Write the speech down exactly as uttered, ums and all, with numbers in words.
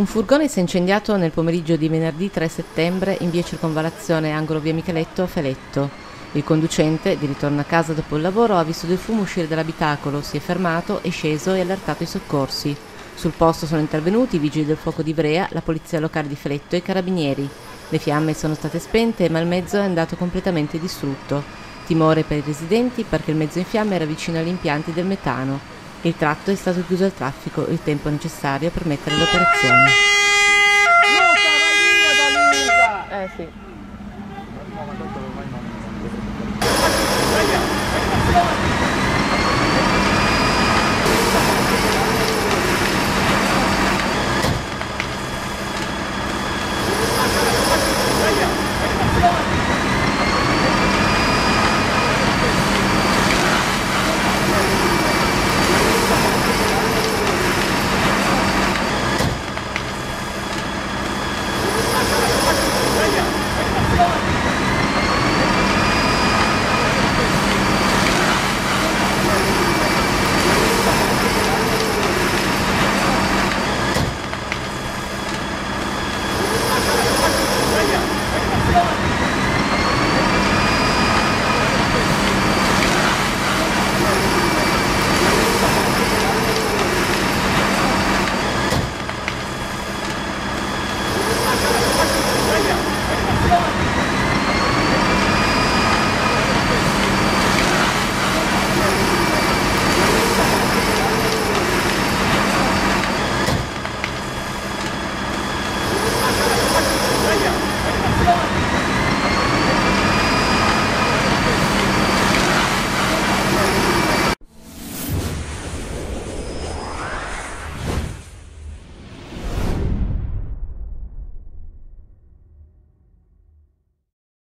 furgone si è incendiato nel pomeriggio di venerdì tre settembre in via Circonvallazione, angolo via Micheletto a Feletto. Il conducente, di ritorno a casa dopo il lavoro, ha visto del fumo uscire dall'abitacolo, si è fermato, è sceso e ha allertato i soccorsi. Sul posto sono intervenuti i vigili del fuoco di Ivrea, la polizia locale di Feletto e i carabinieri. Le fiamme sono state spente ma il mezzo è andato completamente distrutto. Timore per i residenti perché il mezzo in fiamme era vicino agli impianti del metano. Il tratto è stato chiuso al traffico, il tempo necessario per mettere l'operazione. Eh sì.